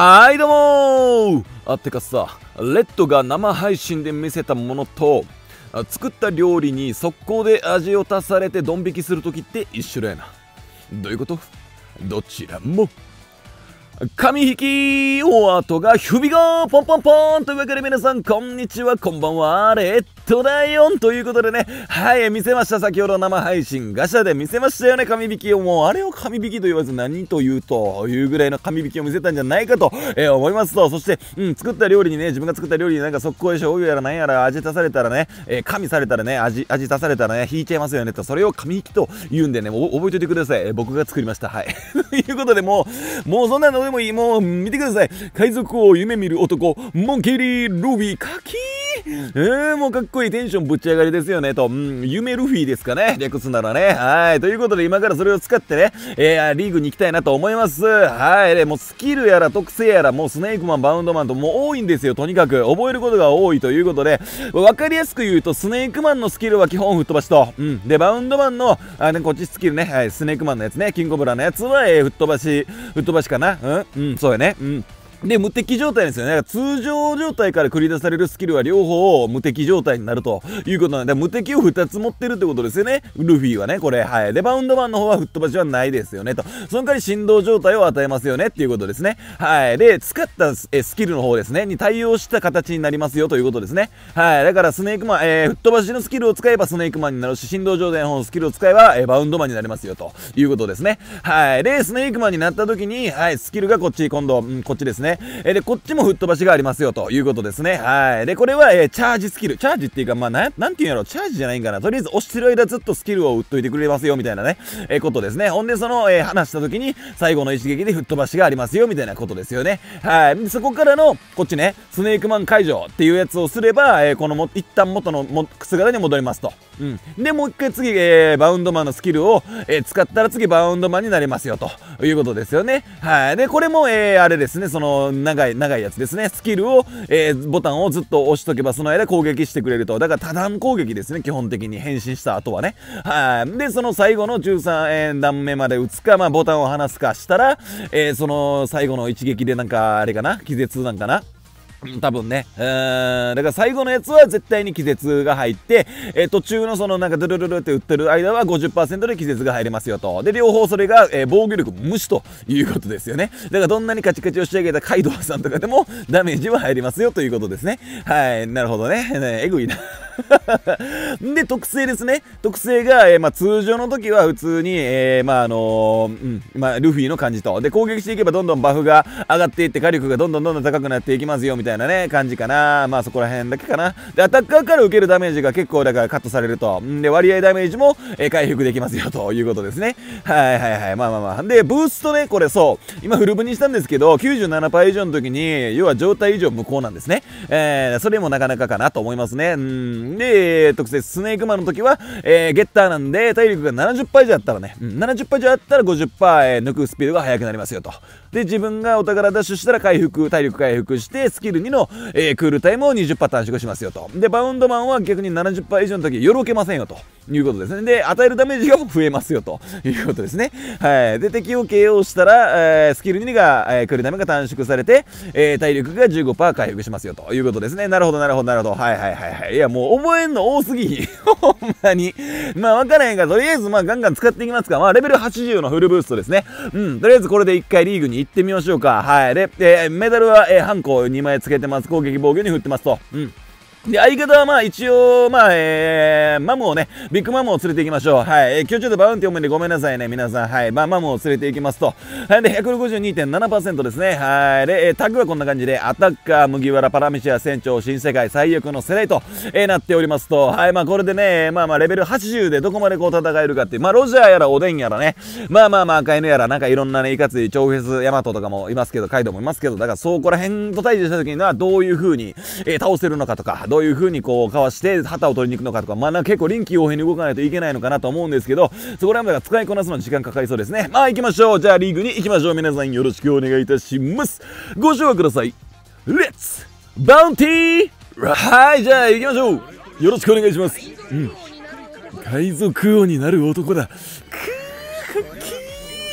はいどうもー。てかさ、レッドが生配信で見せたものと作った料理に速攻で味を足されてドン引きするときって一緒だよな。どういうこと？どちらも紙引きお後がヒュビがポンポンポンというわけで皆さんこんにちは、こんばんは、レッドだよんということでね、はい、見せました。先ほど生配信ガシャで見せましたよね、紙引きを。もうあれを紙引きと言わず何と言うというぐらいの紙引きを見せたんじゃないかと、思いますと、そして、作った料理にね、自分が作った料理になんか速攻で醤油やら何やら味足されたらね、加味されたらね、味足されたらね、引いちゃいますよねと、それを紙引きと言うんでね、覚えておいてください。僕が作りました。はい。ということでもうそんなのでもいい。もう見てください。海賊を夢見る男、モンキーリー・ルフィ、カキー。もうかっこいい、テンションぶち上がりですよねと、夢ルフィですかね、略すならね。はい、ということで今からそれを使ってね、リーグに行きたいなと思います。はい、でもうスキルやら特性やらもうスネークマン、バウンドマンともう多いんですよ。とにかく覚えることが多いということで、分かりやすく言うとスネークマンのスキルは基本吹っ飛ばしと、でバウンドマンのこっちスキルね、はい、スネークマンのやつね、キングコブラのやつは、吹っ飛ばしかな。そうやね。で、無敵状態ですよね。通常状態から繰り出されるスキルは両方無敵状態になるということなんで、無敵を2つ持ってるってことですよね。ルフィはね、これ。はい。で、バウンドマンの方は吹っ飛ばしはないですよね。と。その代わり振動状態を与えますよねっていうことですね。はい。で、使ったスキルの方ですね。に対応した形になりますよということですね。はい。だからスネークマン、吹っ飛ばしのスキルを使えばスネークマンになるし、振動状態の方のスキルを使えば、バウンドマンになりますよということですね。はい。で、スネークマンになった時に、はい、スキルがこっち、今度、こっちですね。で、こっちも吹っ飛ばしがありますよということですね。はい。で、これは、チャージスキル。チャージっていうか、まあ、なんていうんやろ、チャージじゃないんかな。とりあえず押してる間ずっとスキルを打っといてくれますよ、みたいなね、ことですね。ほんで、その、話した時に、最後の一撃で吹っ飛ばしがありますよ、みたいなことですよね。はい。そこからの、こっちね、スネークマン解除っていうやつをすれば、この一旦元の姿に戻りますと。で、もう一回次、バウンドマンのスキルを、使ったら次バウンドマンになりますよ、ということですよね。はい。で、これも、あれですね、その、長いやつですね。スキルを、ボタンをずっと押しとけばその間攻撃してくれると。だから多段攻撃ですね、基本的に変身した後はね。はい。で、その最後の13段目まで打つか、まあ、ボタンを離すかしたら、その最後の一撃でなんか、あれかな、気絶なんかな。多分ね。だから最後のやつは絶対に気絶が入って、途中のそのなんかドゥルルルって打ってる間は 50% で気絶が入りますよと。で、両方それが、防御力無視ということですよね。だからどんなにカチカチを仕上げたカイドウさんとかでもダメージは入りますよということですね。はい。なるほどね。えぐいな。で、特性ですね。特性が、通常の時は普通に、ルフィの感じと。で、攻撃していけばどんどんバフが上がっていって火力がどんどん高くなっていきますよみたいなね、感じかな。まあそこら辺だけかな。で、アタッカーから受けるダメージが結構だからカットされると。で、割合ダメージも、回復できますよということですね。はい。まあ。で、ブーストね、これそう。今フル分にしたんですけど、97% 以上の時に、要は状態以上無効なんですね。それもなかなかかなと思いますね。で、特性スネークマンの時は、ゲッターなんで体力が 70% 以上あったらね、70% 以上あったら 50%、抜くスピードが速くなりますよと。で、自分がお宝ダッシュしたら体力回復して、スキル2の、クールタイムを 20% 短縮しますよと。で、バウンドマンは逆に 70% 以上の時よろけませんよということですね。で、与えるダメージが増えますよということですね。はい。で、敵を KO したら、スキル2が、クールタイムが短縮されて、体力が 15% 回復しますよということですね。なるほど。はい。いや、もう覚えんの多すぎ。ほんまに。まあ、わからへんから、とりあえず、まあ、ガンガン使っていきますか。まあ、レベル80のフルブーストですね。とりあえずこれで1回リーグに行ってみましょうか。はい。で、メダルは、ハンコ2枚つけてます。攻撃防御に振ってますと。で、相方はまあ一応、マムをね、ビッグマムを連れて行きましょう。はい。今日ちょっとバウンティ多めでごめんなさいね、皆さん。はい。マムを連れて行きますと。はい。で、162.7% ですね。はい。で、タグはこんな感じで、アタッカー、麦わら、パラミシア、船長、新世界、最悪の世代と、なっておりますと。はい。まあこれでね、レベル80でどこまでこう戦えるかっていう。ロジャーやらおでんやらね。赤犬やら、なんかいろんなね、いかつい超フェス、ヤマトとかもいますけど、カイドウもいますけど、だからそこら辺と対峙した時にはどういう風に、倒せるのかとか、どういう風にこうかわして旗を取りに行くのかとか、結構臨機応変に動かないといけないのかなと思うんですけど、そこら辺が使いこなすのに時間かかりそうですね。行きましょう。じゃあリーグに行きましょう。皆さんよろしくお願いいたします。ご紹介ください。レッツバウンティー。はい、じゃあ行きましょう。よろしくお願いします。海賊王になる男だ。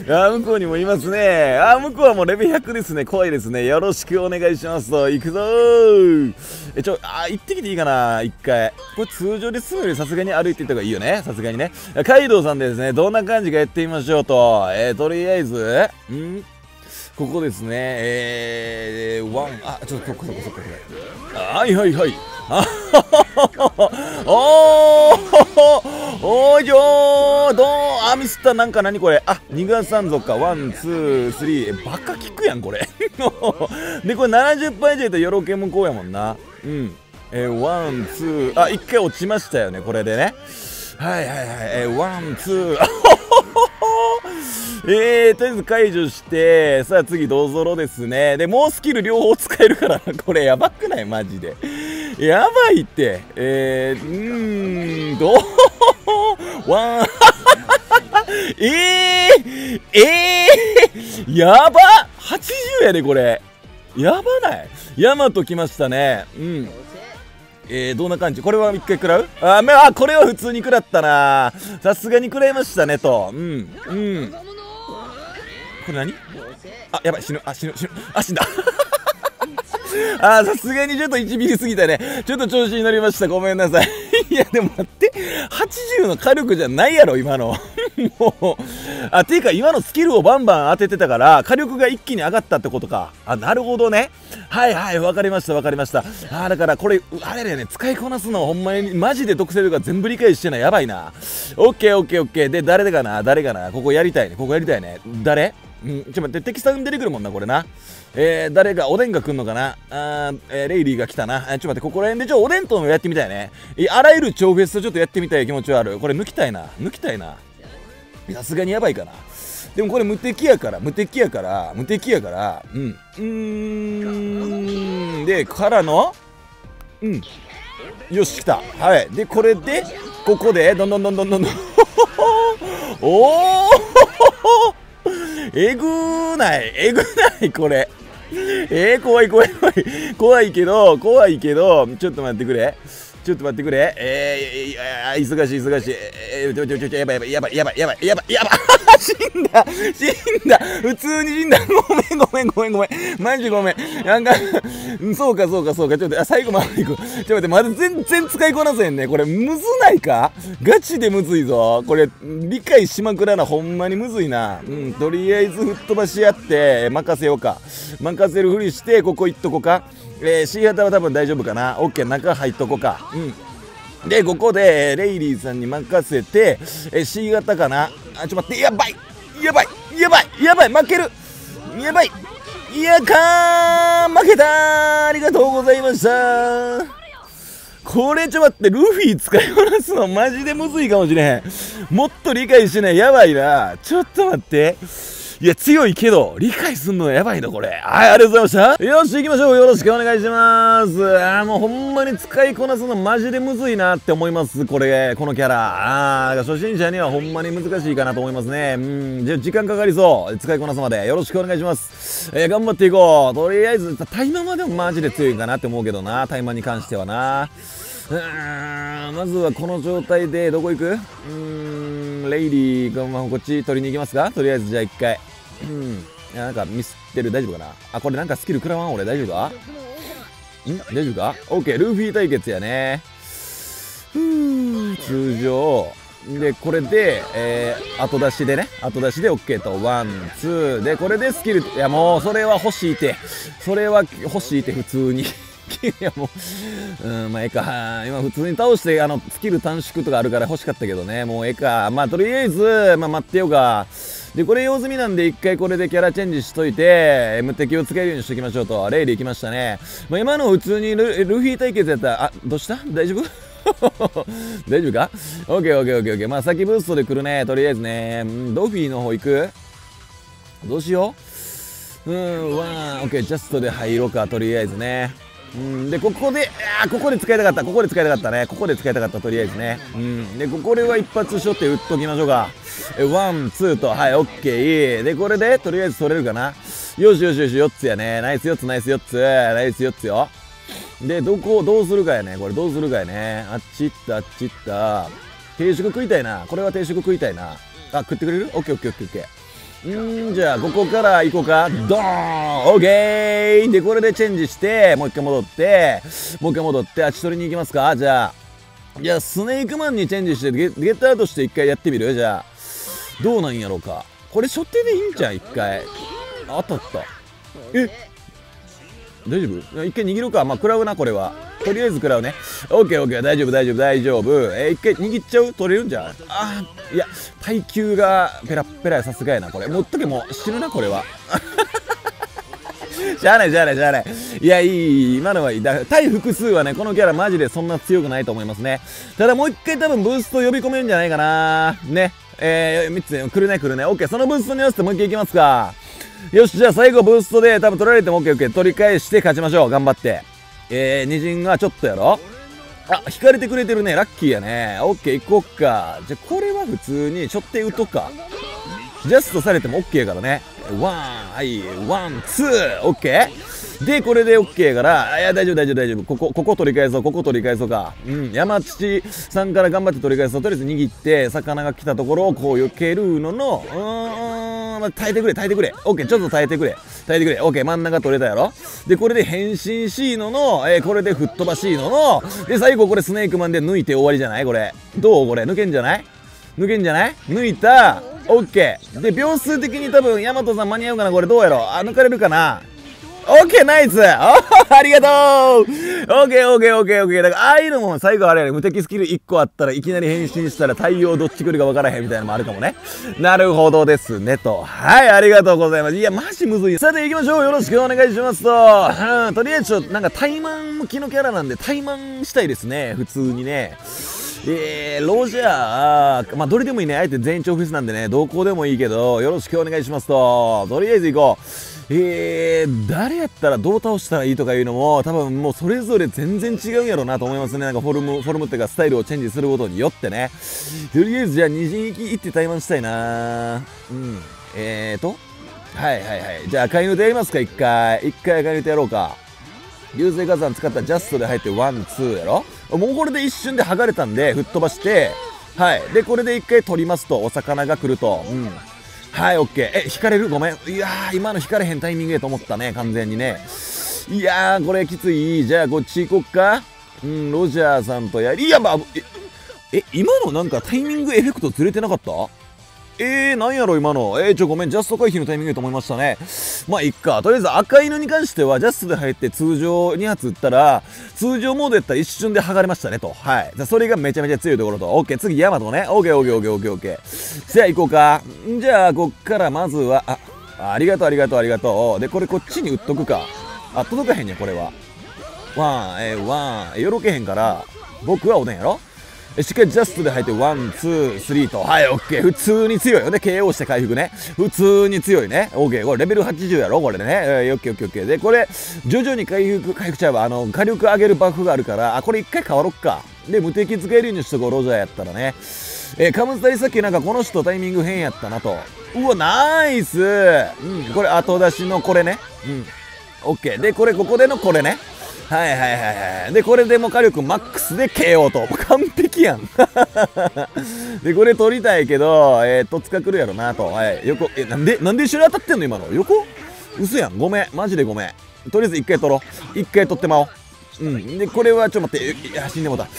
向こうにもいますね。向こうはもうレベル100ですね。怖いですね。よろしくお願いしますと。行くぞー。行ってきていいかな一回。これ通常で済むよりさすがに歩いていった方がいいよね。さすがにね。カイドウさんですね。どんな感じかやってみましょうと。とりあえず、ここですね。ちょっとそこ。はいはいはい。おーじょーミスった。なんか何これ。逃がさんぞか。ワン、ツー、スリー。バカ効くやん、これ。で、これ70杯以上いったらよろけもこうやもんな。ワン、ツー。一回落ちましたよね、これでね。はい。ワン、ツー。とりあえず解除して、さあ次どうぞろですね。で、もうスキル両方使えるからな。これやばくないマジで。やばいって。ワン、やば !80 やで、これ。やばない？ヤマト来ましたね。どんな感じ？これは一回食らう？これは普通に食らったな。さすがに食らいましたねと。これ何？やばい、死ぬ。死んだ。さすがにちょっと1ミリ過ぎたね。ちょっと調子に乗りました。ごめんなさい。いや、でも待って。80の火力じゃないやろ、今の。もう。ていうか、今のスキルをバンバン当ててたから、火力が一気に上がったってことか。なるほどね。わかりました。だからこれ、あれだよね、使いこなすのほんまに、マジで特性とか全部理解してない。やばいな。オッケー。で、誰かな。ここやりたいね。誰？ちょっと待って、敵さん出てくるもんな、これな。誰が、おでんが来んのかな。レイリーが来たな。ちょっと待って、ここら辺で、おでんとのやってみたいね。あらゆる超フェスとちょっとやってみたい気持ちはある。これ抜きたいな。さすがにやばいかな。でもこれ無敵やから。で、からの、よし、来た。はい。で、これで、ここで、どんどん。おーえぐないこれ。怖いけど、ちょっと待ってくれ。忙しい。やばい。死んだ。普通に死んだ。ごめん。マジごめん。そうか。ちょっと、最後まで行く。ちょっと待って、まだ全然使いこなせんね。これ、むずないか？ガチでむずいぞ。これ、理解しまくらな。ほんまにむずいな。とりあえず吹っ飛ばし合って、任せようか。任せるふりして、ここ行っとこうか。C 型は多分大丈夫かな。オッケー、中入っとこうか。で、ここで、レイリーさんに任せて、C 型かな。ちょっと待って、やばい負けるやばい負けたー。ありがとうございました。これちょっと待って、ルフィ使いこなすのマジでむずいかもしれへん。もっと理解してない。やばいな。ちょっと待って。いや、強いけど、理解すんのやばいな、これ。ありがとうございました。よし、行きましょう。よろしくお願いします。もうほんまに使いこなすのマジでむずいなって思います。このキャラ。初心者にはほんまに難しいかなと思いますね。じゃあ時間かかりそう。使いこなすまで。よろしくお願いします。頑張っていこう。とりあえず、タイマーまでもマジで強いかなって思うけどな。タイマーに関してはな。まずはこの状態で、どこ行く？レイリーがこっち取りに行きますか？とりあえずじゃあ一回。なんかミスってる。大丈夫かな。これなんかスキル食らわん俺。大丈夫か？大丈夫か？オッケー、ルフィ対決やね。通常。で、これで、後出しでオッケーと、ワン、ツー。で、これでスキル、いやもう、それは欲しいて、普通に。いやもう、ええか。今普通に倒して、スキル短縮とかあるから欲しかったけどね。もうええか。とりあえず、待ってよか。で、これ用済みなんで、一回これでキャラチェンジしといて、無敵をつけるようにしときましょうと。レイで行きましたね。今の普通にルフィ対決やったら、どうした？大丈夫？大丈夫か？オッケー。先ブーストで来るね。とりあえずね。ドフィーの方行く？どうしよう？オッケー、ジャストで入ろうか。とりあえずね。で、ここで使いたかった。とりあえずね。で、これは一発しょって打っときましょうか。ワン、ツーと、はい、オッケー。で、これで、とりあえず取れるかな。よし、4つやね。ナイス4つよ。で、どうするかやね。あっち行った。定食食いたいな。これは定食食いたいな。食ってくれる？オッケー。 じゃあここから行こうか。ドーン。オッケーでこれでチェンジしてもう一回戻ってあっち取りに行きますか。じゃあスネークマンにチェンジしてゲッターとして一回やってみる。じゃあどうなんやろうか。これ初手でいいんじゃん。一回当たった。大丈夫？一回握るか。まあ食らうなこれは。とりあえず食らうね。オッケーオッケー。大丈夫。一回握っちゃう？取れるんじゃん。いや耐久がペラッペラや。さすがやなこれ。持っとけ。もう死ぬなこれは。しゃあない。いやいい今のはいい。対複数はねこのキャラマジでそんな強くないと思いますね。ただもう一回多分ブースト呼び込めるんじゃないかなね。3つ来るね。オッケー。そのブーストに合わせてもう一回いきますか。よし、じゃあ最後ブーストで多分取られても OK、取り返して勝ちましょう。頑張って。二陣がちょっとやろ。引かれてくれてるね。ラッキーやね。OK、行こっか。じゃあこれは普通にちょっと打とうか。ジャストされても OK やからね。はい、ワン、ツー、OK。で、これで OK やから、いや、大丈夫。ここ取り返そうか。山父さんから頑張って取り返そう。とりあえず握って、魚が来たところをこう避けるのの、耐えてくれ。OK、ちょっと耐えてくれ。OK、真ん中取れたやろ。で、これで変身しいのの、これで吹っ飛ばしいのの、で、最後これスネークマンで抜いて終わりじゃないこれ。どうこれ、抜けんじゃない抜いた。OK。で、秒数的に多分、ヤマトさん間に合うかなこれどうやろ。抜かれるかな。オッケーナイス。ありがとう。オッケー。だからああいうのも最後あれやね、無敵スキル1個あったらいきなり変身したら対応どっち来るか分からへんみたいなのもあるかもね。なるほどですねと。はい、ありがとうございます。いやマジむずい。さて行きましょう。よろしくお願いしますと。とりあえずちょっとなんか怠慢向きのキャラなんで怠慢したいですね。普通にね。ロジャー、まあどれでもいいね。あえて全員超フェスなんでね、どこでもいいけどよろしくお願いしますと。とりあえず行こう。誰やったらどう倒したらいいとかいうのも多分もうそれぞれ全然違うんやろうなと思いますね。なんかフォルムっていうかスタイルをチェンジすることによってね。とりあえずじゃあ二陣行って怠慢したいな。はいじゃあ赤犬でやりますか。一回赤犬でやろうか。流星火山使ったジャストで入ってワンツーやろ。もうこれで一瞬で剥がれたんで吹っ飛ばして、はいでこれで一回取りますとお魚が来ると。はい、オッケー。引かれる？ごめん。いやー、今の引かれへんタイミングやと思ったね、完全にね。いやー、これきつい。じゃあ、こっち行こっか。ロジャーさんといや、今のなんかタイミングエフェクトずれてなかった？なんやろ今の。ごめん、ジャスト回避のタイミングやと思いましたね。まあ、いっか。とりあえず赤犬に関しては、ジャストで入って通常2発撃ったら、通常モードやったら一瞬で剥がれましたねと。はい。じゃあ、それがめちゃめちゃ強いところと。オッケー、次、ヤマトね。オッケー。じゃあ、行こうか。じゃあ、こっからまずは、ありがとう。で、これこっちに撃っとくか。届かへんねん、これは。よろけへんから、僕はおでんやろ。しっかりジャストで入ってワン、ツー、スリーと。はい、オッケー。普通に強いよね。KO して回復ね。普通に強いね。オッケー。これレベル80やろこれでね。オッケー。で、これ、徐々に回復ちゃうわ。火力上げるバフがあるから、これ一回変わろっか。で、無敵使えるようにしとこう、ロジャーやったらね。カムスタリさっきなんかこの人タイミング変やったなと。うわ、ナイス。これ後出しのこれね。オッケー。で、ここでのこれね。はい。で、これでも火力マックスで KO と。完璧やん。で、これ取りたいけど、戸塚来るやろなと。はい。横、なんで一緒に当たってんの今の。横？嘘やん。ごめん。マジでごめん。とりあえず一回取ろう。一回取ってまおう。で、これはちょっと待って。死んでもうた。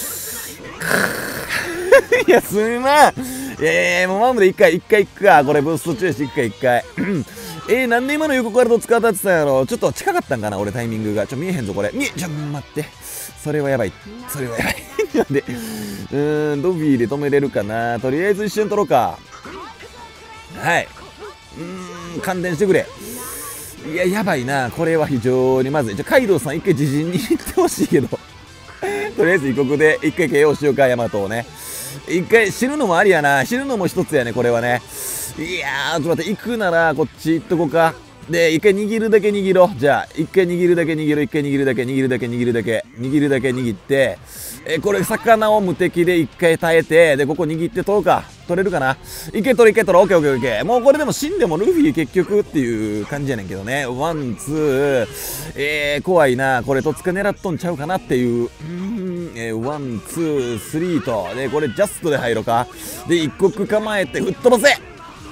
いや、すまん。もうマムで一回行くか。これブースト注意して一回。なんで今の横からどっちか当たってたんやろ。ちょっと近かったんかな俺タイミングが。見えへんぞこれ。待って。それはやばい。なんで、ドビーで止めれるかな。とりあえず一瞬取ろうか。はい。感電してくれ。いや、やばいな。これは非常にまずい。カイドウさん一回自陣に行ってほしいけど。とりあえず異国で一回 KO しようか、ヤマトをね。一回死ぬのもありやな。死ぬのも一つやね、これはね。いやー、ちょっと待って、行くならこっち行っとこうか。で、一回握るだけ握ろう。じゃあ、一回握るだけ握って、これ、魚を無敵で一回耐えて、で、ここ握って取ろうか。取れるかな。一回取ろう。オッケー。もうこれでも死んでもルフィ結局っていう感じやねんけどね。ワン、ツー、怖いな。これ、戸塚狙っとんちゃうかなっていう。ワン、ツー、スリーと。で、これ、ジャストで入ろうか。で、一国構えて、吹っ飛ばせ。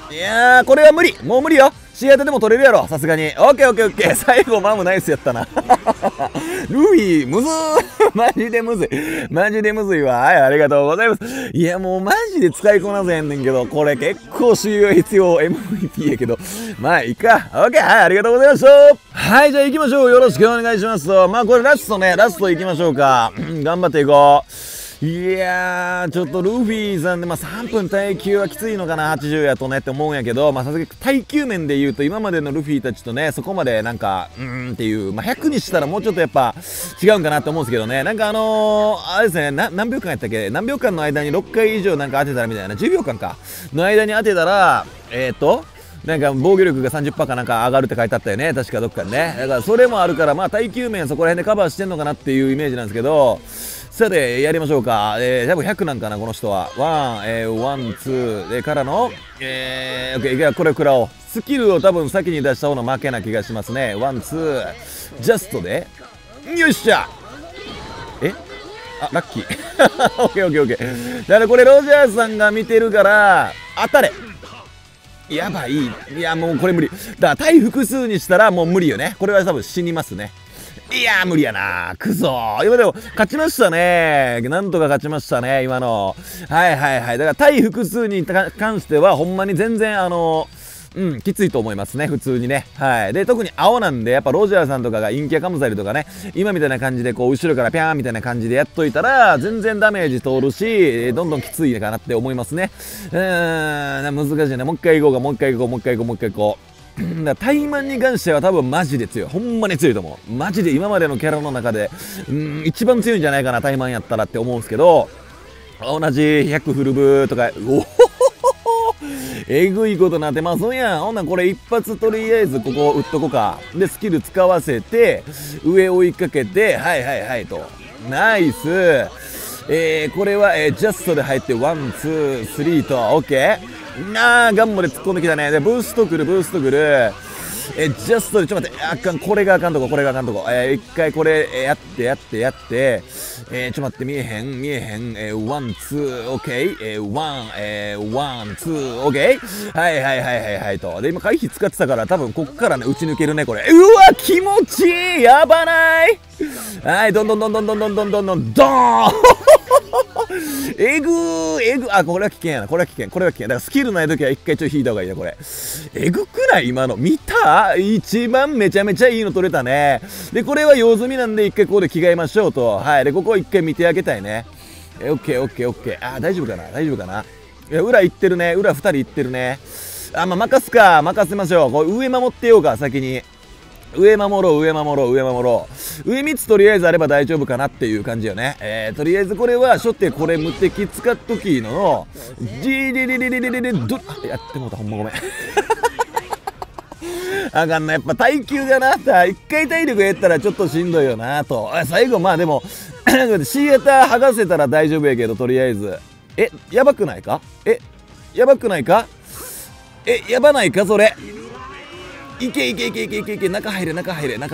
いやー、これは無理。もう無理よ。シアタでも取れるやろ、さすがに。オッケーオッケーオッケー。最後、マムナイスやったな。ルフィ、むずー。マジでむずい。マジでむずいわ。はい、ありがとうございます。いや、もうマジで使いこなせへんねんけど、これ結構収容必要 MVP やけど。まあ、いいか。オッケー、はい、ありがとうございました。はい、じゃあ行きましょう。よろしくお願いしますと。まあ、これラストね、ラスト行きましょうか。頑張っていこう。いやー、ちょっとルフィさんで、まあ、3分耐久はきついのかな、80やとねって思うんやけど、まあ、さすがに耐久面で言うと、今までのルフィたちとね、そこまでなんか、っていう、まあ、100にしたらもうちょっとやっぱ違うんかなと思うんですけどね、なんかあれですね、何秒間やったっけ、何秒間の間に6回以上なんか当てたらみたいな、10秒間か、の間に当てたら、なんか防御力が 30% かなんか上がるって書いてあったよね、確かどっかにね。だからそれもあるから、まあ耐久面そこら辺でカバーしてんのかなっていうイメージなんですけど、さて、やりましょうか。多分100なんかな、この人は。ワン、ツー、で、からの、オッケー、これ食らおう。スキルを多分先に出した方の負けな気がしますね。ワン、ツー、ジャストで、よっしゃあ、ラッキー。オッケーオッケーオッケー。だからこれ、ロジャーさんが見てるから、当たれやばい。いや、もうこれ無理。だから対複数にしたらもう無理よね。これは多分死にますね。いやー無理やなー。くそー。今でも勝ちましたね。なんとか勝ちましたね、今の。はいはいはい。だから対複数に関してはほんまに全然きついと思いますね、普通にね。はい。で、特に青なんで、やっぱロジャーさんとかが陰キャカムサリとかね、今みたいな感じで、こう、後ろからピャーンみたいな感じでやっといたら、全然ダメージ通るし、どんどんきついかなって思いますね。難しいね。もう一回行こうか、もう一回行こう、もう一回行こう、もう一回行こう。だタイマンに関しては多分マジで強い。ほんまに強いと思う。マジで今までのキャラの中で、一番強いんじゃないかな、タイマンやったらって思うんですけど、同じ100フルブとか、おほえぐいことなってますやん。ほんなんこれ一発とりあえずここ打っとこうか。で、スキル使わせて、上追いかけて、はいはいはいと。ナイス。これは、ジャストで入って、ワン、ツー、スリーと、オッケー。ガンモで突っ込んできたね。で、ブーストくる、ブーストくる。ジャストで、ちょっと待って、あかん、これがあかんとこ、これがあかんとこ。一回これ、やって、ちょっと待って、見えへん、ワン、ツー、オッケー、ワン、ツー、オッケー。はい、と。で、今、回避使ってたから、多分、こっからね、打ち抜けるね、これ。うわ、気持ちいいやばないはい、どんどん、ドーンえぐー、あ、これは危険やな、これは危険。だからスキルないときは一回ちょい引いた方がいいな、これ。えぐくない今の。見た一番めちゃめちゃいいの取れたね。で、これは用済みなんで一回ここで着替えましょうと。はい。で、ここ一回見てあげたいね。オッケー。あ、大丈夫かな。いや、裏行ってるね。裏二人行ってるね。あ、まあ、任せましょう。これ上守ってようか、先に。上守ろう。上3つとりあえずあれば大丈夫かなっていう感じよね。とりあえずこれは、初手これ無敵使っときの、やってもうた、ほんまごめん。あかんな、やっぱ耐久がな、一回体力減ったらちょっとしんどいよなと。最後まあでも、シアター剥がせたら大丈夫やけど、とりあえず。やばくないかやばないかそれ。いけ。中入れ。危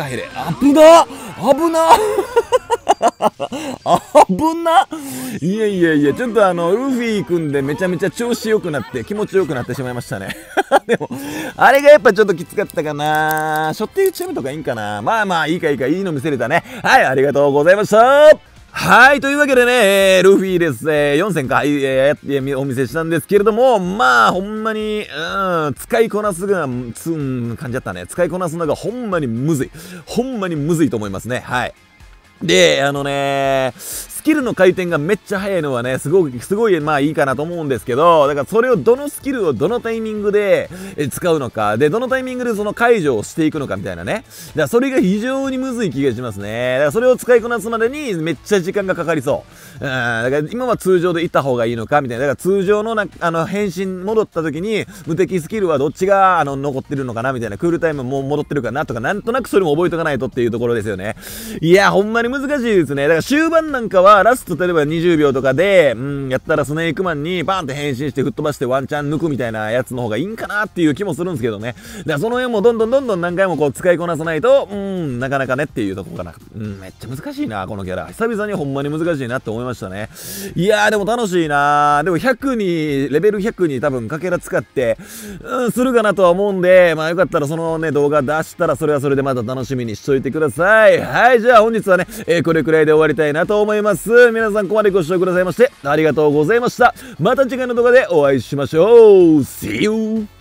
ないや、ちょっとルフィ君でめちゃめちゃ調子良くなって、気持ちよくなってしまいましたね。でも、あれがやっぱちょっときつかったかな。しょって打ち止めとかいいんかな。まあ、いいいいの見せれたね。はい、ありがとうございました。はい、というわけでね、ルフィです。4戦か、お見せしたんですけれども、まあ、ほんまに、使いこなすが、感じだったね。使いこなすのがほんまにむずいと思いますね。はい。で、スキルの回転がめっちゃ速いのはね、すごい、まあいいかなと思うんですけど、だからそれをどのスキルをどのタイミングで使うのか、で、どのタイミングでその解除をしていくのかみたいなね。だからそれが非常にむずい気がしますね。だからそれを使いこなすまでにめっちゃ時間がかかりそう。だから今は通常で行った方がいいのかみたいな。だから通常の変身戻った時に無敵スキルはどっちが残ってるのかなみたいな。クールタイムも戻ってるかなとか、なんとなくそれも覚えとかないとっていうところですよね。いや、ほんまに難しいですね。だから終盤なんかはば、ラスト例えば20秒とかで、やったらスネークマンにバーンって変身して吹っ飛ばしてワンチャン抜くみたいなやつの方がいいんかなっていう気もするんですけどね。だからその辺もどんどん何回もこう使いこなさないと、なかなかねっていうとこかな。めっちゃ難しいな、このキャラ。久々にほんまに難しいなって思いましたね。いやーでも楽しいなー。でも100に、レベル100に多分かけら使って、するかなとは思うんで、まあよかったらそのね、動画出したらそれはそれでまた楽しみにしといてください。はい、じゃあ本日はね、これくらいで終わりたいなと思います。皆さんここまでご視聴くださいまして、ありがとうございました。また次回の動画でお会いしましょう。See you!